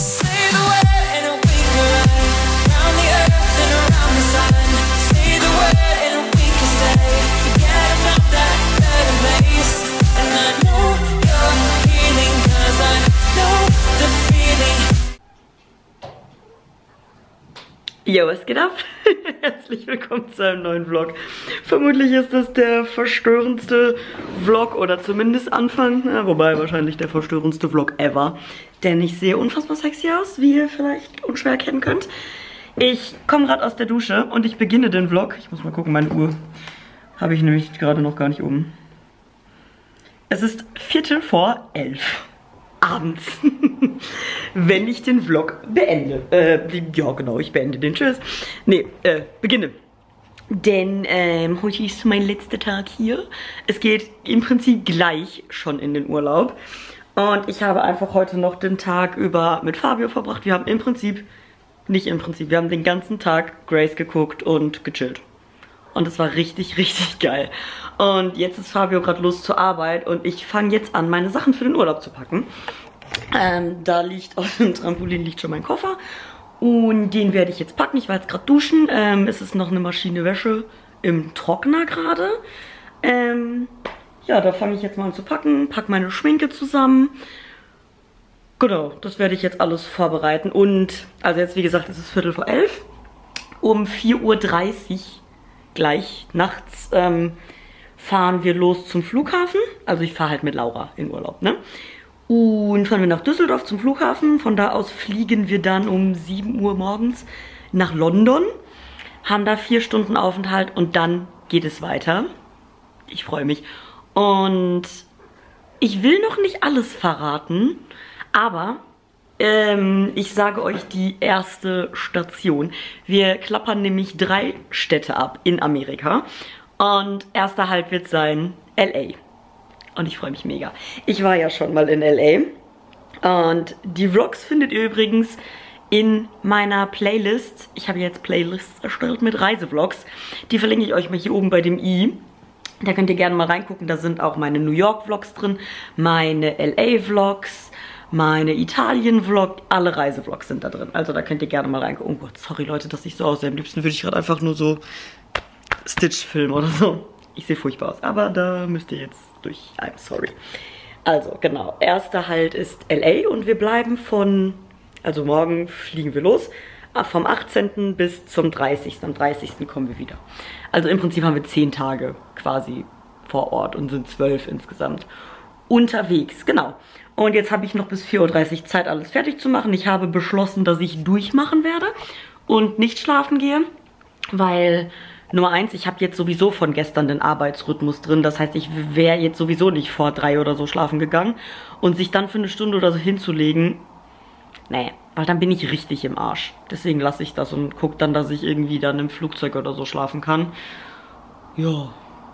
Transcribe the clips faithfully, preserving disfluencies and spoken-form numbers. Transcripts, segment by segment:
Say the word and we can run round the earth and around the sun. Say the word and we can stay. Forget about that better place. And I know you're healing, cause I know the feeling. Jo, was geht ab? Herzlich willkommen zu einem neuen Vlog. Vermutlich ist das der verstörendste Vlog oder zumindest Anfang, ja, wobei wahrscheinlich der verstörendste Vlog ever. Denn ich sehe unfassbar sexy aus, wie ihr vielleicht unschwer erkennen könnt. Ich komme gerade aus der Dusche und ich beginne den Vlog. Ich muss mal gucken, meine Uhr habe ich nämlich gerade noch gar nicht oben. Es ist Viertel vor elf. Abends, wenn ich den Vlog beende. Äh, ja genau, ich beende den. Tschüss. Nee, äh, beginne. Denn ähm, heute ist mein letzter Tag hier. Es geht im Prinzip gleich schon in den Urlaub. Und ich habe einfach heute noch den Tag über mit Fabio verbracht. Wir haben im Prinzip, nicht im Prinzip, wir haben den ganzen Tag Grace geguckt und gechillt. Und es war richtig, richtig geil. Und jetzt ist Fabio gerade los zur Arbeit und ich fange jetzt an, meine Sachen für den Urlaub zu packen. Ähm, da liegt auf dem Trampolin liegt schon mein Koffer und den werde ich jetzt packen. Ich war jetzt gerade duschen. Ähm, es ist noch eine Maschine Wäsche im Trockner gerade. Ähm, ja, da fange ich jetzt mal an zu packen. Pack meine Schminke zusammen. Genau, das werde ich jetzt alles vorbereiten. Und, also jetzt wie gesagt, es ist Viertel vor elf. Um vier Uhr dreißig gleich nachts ähm, fahren wir los zum Flughafen. Also ich fahre halt mit Laura in Urlaub, ne? Und fahren wir nach Düsseldorf zum Flughafen. Von da aus fliegen wir dann um sieben Uhr morgens nach London. Haben da vier Stunden Aufenthalt und dann geht es weiter. Ich freue mich. Und ich will noch nicht alles verraten, aber ähm, ich sage euch die erste Station. Wir klappern nämlich drei Städte ab in Amerika. Und erster Halt wird sein L A. Und ich freue mich mega. Ich war ja schon mal in L A. Und die Vlogs findet ihr übrigens in meiner Playlist. Ich habe jetzt Playlists erstellt mit Reisevlogs. Die verlinke ich euch mal hier oben bei dem i. Da könnt ihr gerne mal reingucken. Da sind auch meine New York Vlogs drin, meine L A Vlogs, meine Italien-Vlog, alle Reisevlogs sind da drin. Also da könnt ihr gerne mal reingucken. Oh Gott, sorry Leute, dass ich so aussehe. Am liebsten würde ich gerade einfach nur so Stitch filmen oder so. Ich sehe furchtbar aus, aber da müsst ihr jetzt durch. I'm sorry. Also, genau. Erster Halt ist L A und wir bleiben von, also morgen fliegen wir los, vom achtzehnten bis zum dreißigsten Am dreißigsten kommen wir wieder. Also im Prinzip haben wir zehn Tage quasi vor Ort und sind zwölf insgesamt unterwegs. Genau. Und jetzt habe ich noch bis vier Uhr dreißig Zeit, alles fertig zu machen. Ich habe beschlossen, dass ich durchmachen werde und nicht schlafen gehe, weil Nummer eins, ich habe jetzt sowieso von gestern den Arbeitsrhythmus drin. Das heißt, ich wäre jetzt sowieso nicht vor drei oder so schlafen gegangen. Und sich dann für eine Stunde oder so hinzulegen, nee, weil dann bin ich richtig im Arsch. Deswegen lasse ich das und gucke dann, dass ich irgendwie dann im Flugzeug oder so schlafen kann. Ja.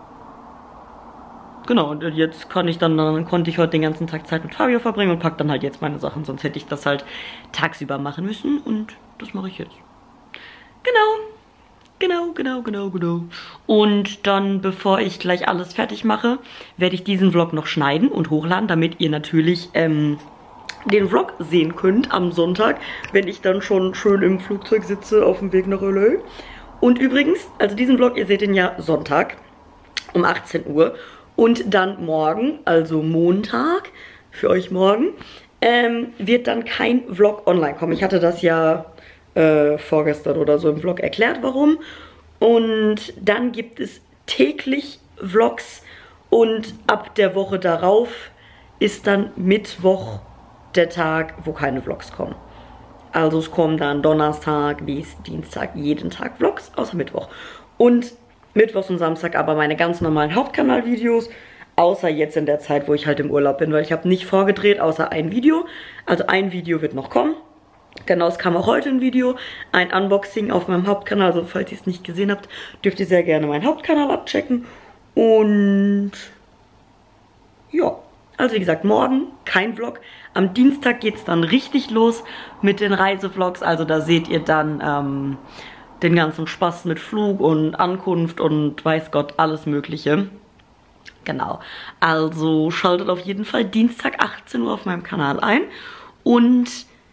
Genau, und jetzt kann ich dann, dann konnte ich heute den ganzen Tag Zeit mit Fabio verbringen und pack dann halt jetzt meine Sachen. Sonst hätte ich das halt tagsüber machen müssen und das mache ich jetzt. Genau. Genau, genau, genau, genau. Und dann, bevor ich gleich alles fertig mache, werde ich diesen Vlog noch schneiden und hochladen, damit ihr natürlich ähm, den Vlog sehen könnt am Sonntag, wenn ich dann schon schön im Flugzeug sitze auf dem Weg nach L A. Und übrigens, also diesen Vlog, ihr seht den ja Sonntag um achtzehn Uhr und dann morgen, also Montag, für euch morgen, ähm, wird dann kein Vlog online kommen. Ich hatte das ja Äh, vorgestern oder so im Vlog erklärt, warum. Und dann gibt es täglich Vlogs und ab der Woche darauf ist dann Mittwoch der Tag, wo keine Vlogs kommen. Also es kommen dann Donnerstag bis Dienstag jeden Tag Vlogs, außer Mittwoch. Und Mittwochs und Samstag aber meine ganz normalen Hauptkanalvideos, außer jetzt in der Zeit, wo ich halt im Urlaub bin, weil ich habe nicht vorgedreht, außer ein Video. Also ein Video wird noch kommen. Genau, es kam auch heute ein Video, ein Unboxing auf meinem Hauptkanal. Also falls ihr es nicht gesehen habt, dürft ihr sehr gerne meinen Hauptkanal abchecken. Und ja, also wie gesagt, morgen kein Vlog. Am Dienstag geht es dann richtig los mit den Reisevlogs. Also da seht ihr dann ähm, den ganzen Spaß mit Flug und Ankunft und weiß Gott, alles Mögliche. Genau, also schaltet auf jeden Fall Dienstag achtzehn Uhr auf meinem Kanal ein. Und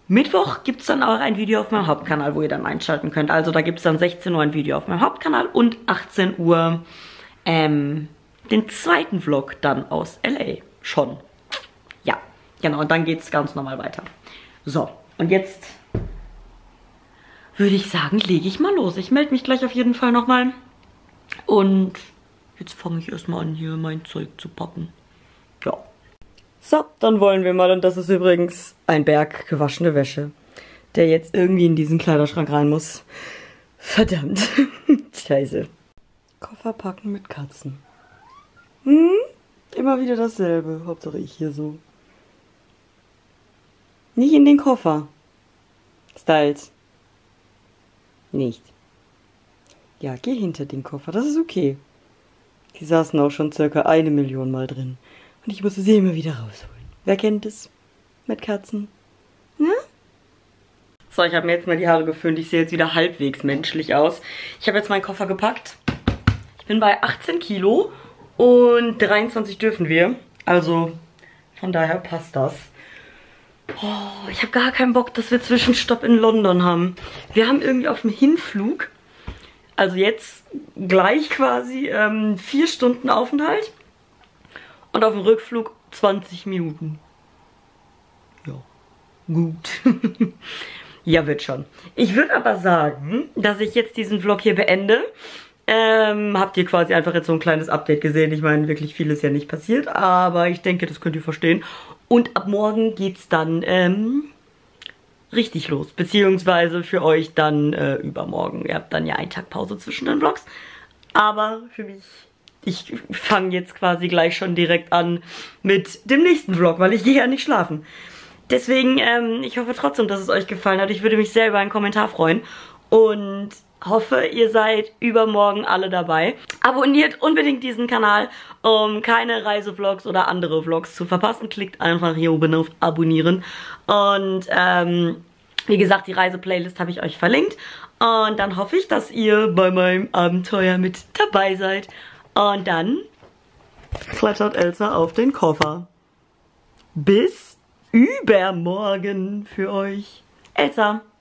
Mittwoch gibt es dann auch ein Video auf meinem Hauptkanal, wo ihr dann einschalten könnt. Also da gibt es dann sechzehn Uhr ein Video auf meinem Hauptkanal und achtzehn Uhr ähm, den zweiten Vlog dann aus L A. Schon. Ja, genau. Und dann geht es ganz normal weiter. So, und jetzt würde ich sagen, lege ich mal los. Ich melde mich gleich auf jeden Fall nochmal. Und jetzt fange ich erstmal an, hier mein Zeug zu packen. Ja. So, dann wollen wir mal. Und das ist übrigens ein Berg gewaschene Wäsche, der jetzt irgendwie in diesen Kleiderschrank rein muss. Verdammt. Scheiße. Koffer packen mit Katzen. Hm? Immer wieder dasselbe. Hauptsache ich hier so. Nicht in den Koffer. Styles. Nicht. Ja, geh hinter den Koffer. Das ist okay. Die saßen auch schon circa eine Million Mal drin. Und ich musste sie immer wieder rausholen. Wer kennt es? Mit Katzen? Ja? So, ich habe mir jetzt mal die Haare geföhnt. Ich sehe jetzt wieder halbwegs menschlich aus. Ich habe jetzt meinen Koffer gepackt. Ich bin bei achtzehn Kilo und dreiundzwanzig dürfen wir. Also, von daher passt das. Oh, ich habe gar keinen Bock, dass wir Zwischenstopp in London haben. Wir haben irgendwie auf dem Hinflug, also jetzt gleich quasi, ähm, vier Stunden Aufenthalt. Und auf dem Rückflug zwanzig Minuten. Ja, gut. Ja, wird schon. Ich würde aber sagen, dass ich jetzt diesen Vlog hier beende. Ähm, habt ihr quasi einfach jetzt so ein kleines Update gesehen. Ich meine, wirklich viel ist ja nicht passiert, aber ich denke, das könnt ihr verstehen. Und ab morgen geht's dann ähm, richtig los. Beziehungsweise für euch dann äh, übermorgen. Ihr habt dann ja einen Tag Pause zwischen den Vlogs. Aber für mich, ich fange jetzt quasi gleich schon direkt an mit dem nächsten Vlog, weil ich gehe ja nicht schlafen. Deswegen, ähm, ich hoffe trotzdem, dass es euch gefallen hat. Ich würde mich sehr über einen Kommentar freuen. Und hoffe, ihr seid übermorgen alle dabei. Abonniert unbedingt diesen Kanal, um keine Reisevlogs oder andere Vlogs zu verpassen. Klickt einfach hier oben auf Abonnieren. Und ähm, wie gesagt, die Reiseplaylist habe ich euch verlinkt. Und dann hoffe ich, dass ihr bei meinem Abenteuer mit dabei seid. Und dann klettert Elsa auf den Koffer. Bis übermorgen für euch. Elsa.